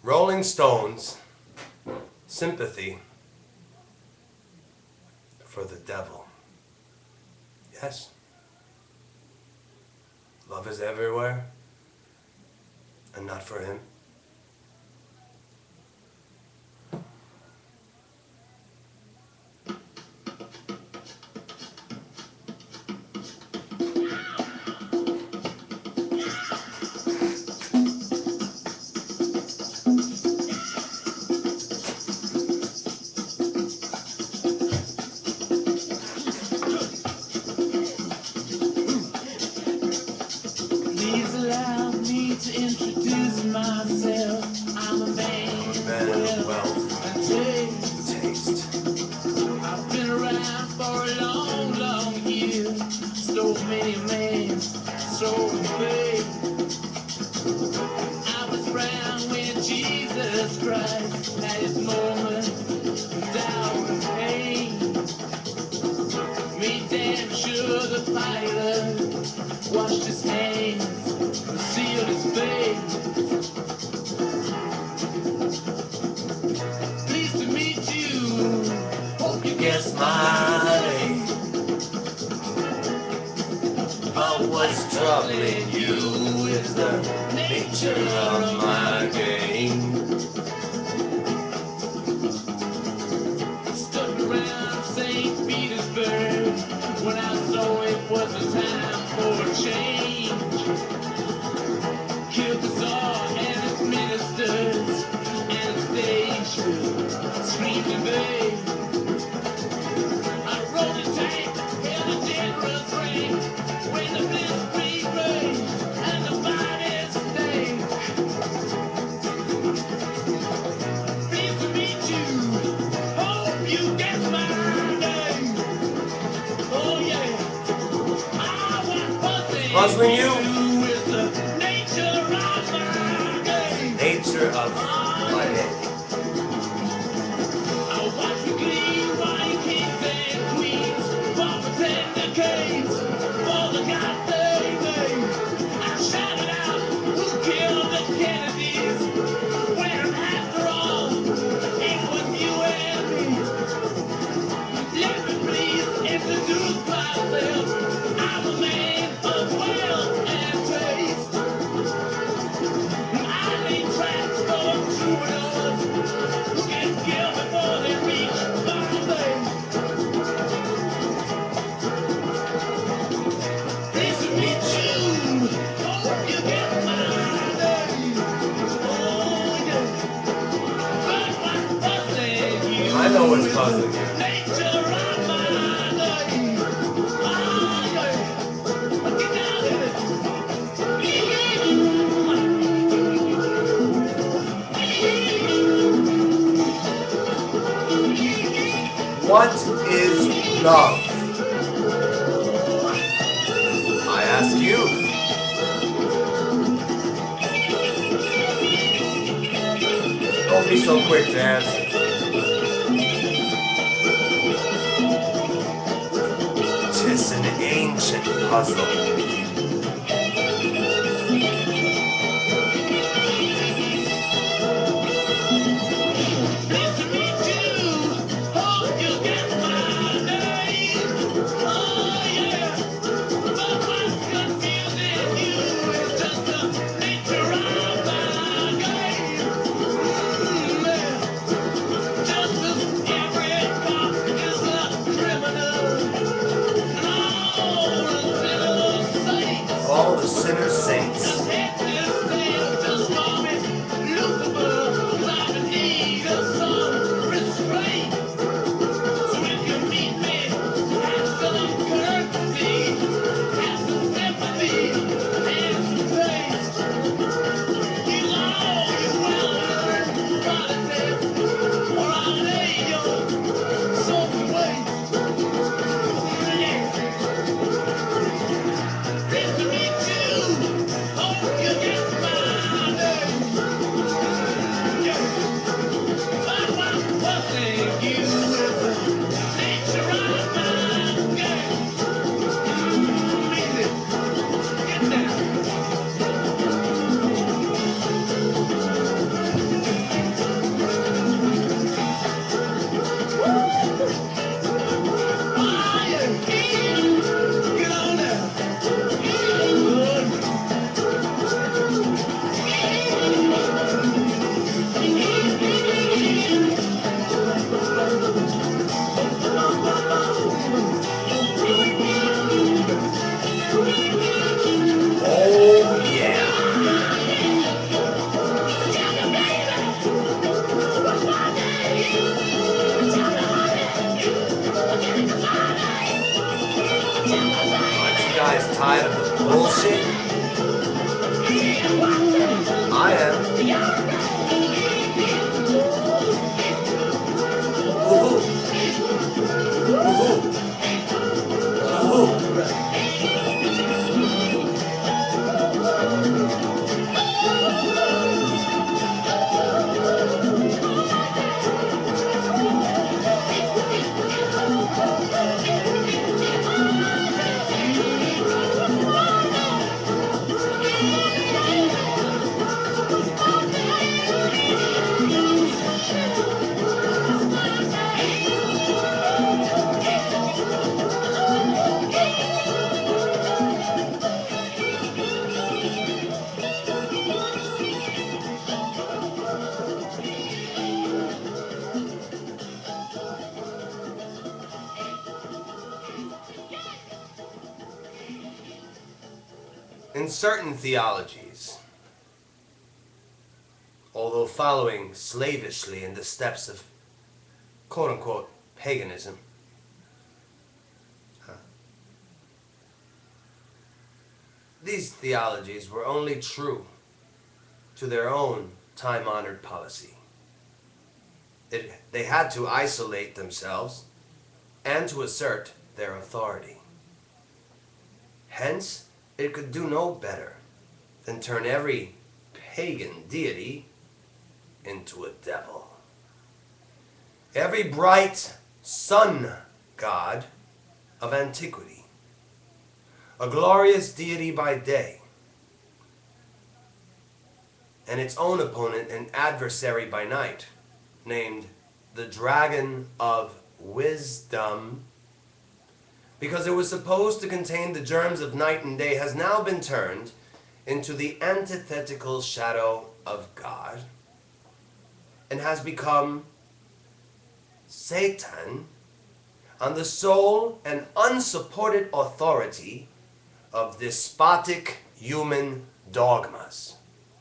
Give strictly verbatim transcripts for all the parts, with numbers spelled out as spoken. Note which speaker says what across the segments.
Speaker 1: Rolling Stones, Sympathy for the Devil. Yes. Love is everywhere and not for him.
Speaker 2: To introduce myself, I'm a man,
Speaker 1: I'm a man of wealth
Speaker 2: and taste.
Speaker 1: taste.
Speaker 2: I've been around for a long, long year. Stole many a man, soul and faith. I was around when Jesus Christ had his moment of doubt and pain. Made damn sure the pilot washed his hands, sealed his face. Pleased to meet you. Hope you guess my name.
Speaker 1: But what's troubling you is the nature of my game.
Speaker 2: Stuck around Saint Petersburg when I saw it was a time for a change. Killed the Tsar and his ministers, and the stage will scream and bay. I rode a tank, held a generous rank, when the blitzkrieg raged and the bodies stank. Pleased to meet you, hope you get my name. Oh yeah, I want puzzling,
Speaker 1: Puzzling you?
Speaker 2: with the nature of my game.
Speaker 1: Nature of my game.
Speaker 2: I watch the gleam, white kings and queens, for pretend decades, for the God they made. I shouted out, who killed the Kennedys? When after all, it was you and me. Let me please introduce myself. I'm a man of wealth and taste. I lay traps for troubadours who get killed before they reach my place. Pleased to meet you. Hope you get my name. Oh yeah. But what's puzzling you?
Speaker 1: I know what's puzzling you.
Speaker 2: Nature of my name. Oh yeah. Get down with it.
Speaker 1: What is love? I ask you. Don't be so quick to answer. Tis an ancient puzzle.
Speaker 2: Pleased to meet you. Hope you get my name. Oh yeah. But what's confusing you is just the nature of my game. Mm, yeah. Just as every cop is a criminal, and all the sinners saints.
Speaker 1: All the sinners saints.
Speaker 2: Just hit this thing, just call me Lucifer, 'cause I'm in need of some restraint. So if you meet me, have some courtesy, have some sympathy, and some taste. Use all your well-learned politics, or I'll lay your soul to waste. Yeah. Pleased to meet you. Hope
Speaker 1: guys tired of the bullshit? I am. Woohoo! Woohoo! Woohoo! In certain theologies, although following slavishly in the steps of quote-unquote paganism, huh, these theologies were only true to their own time-honored policy. It, they had to isolate themselves and to assert their authority. Hence, it could do no better than turn every pagan deity into a devil. Every bright sun god of antiquity, a glorious deity by day, and its own opponent and adversary by night, named the Dragon of Wisdom, because it was supposed to contain the germs of night and day, has now been turned into the antithetical shadow of God and has become Satan on the sole and unsupported authority of despotic human dogmas.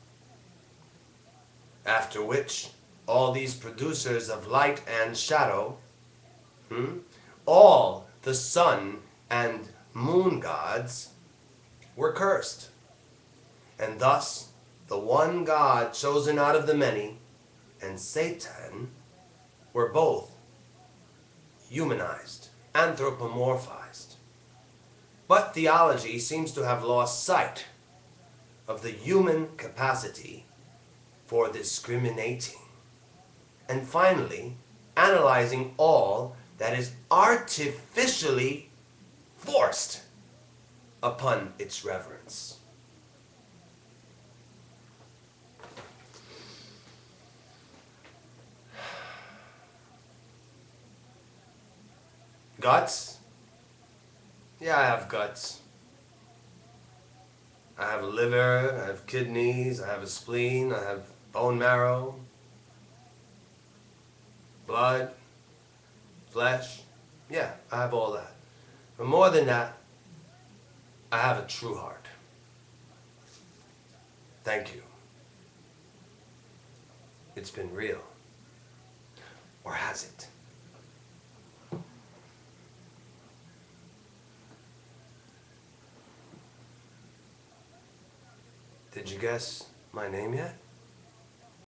Speaker 1: After which, all these producers of light and shadow, hmm, all the sun and moon gods, were cursed. And thus, the one God chosen out of the many and Satan were both humanized, anthropomorphized. But theology seems to have lost sight of the human capacity for discriminating, and finally analyzing all that is artificially forced upon its reverence. Guts? Yeah, I have guts. I have a liver, I have kidneys, I have a spleen, I have bone marrow, blood, flesh. Yeah, I have all that. But more than that, I have a true heart. Thank you. It's been real. Or has it? Did you guess my name yet?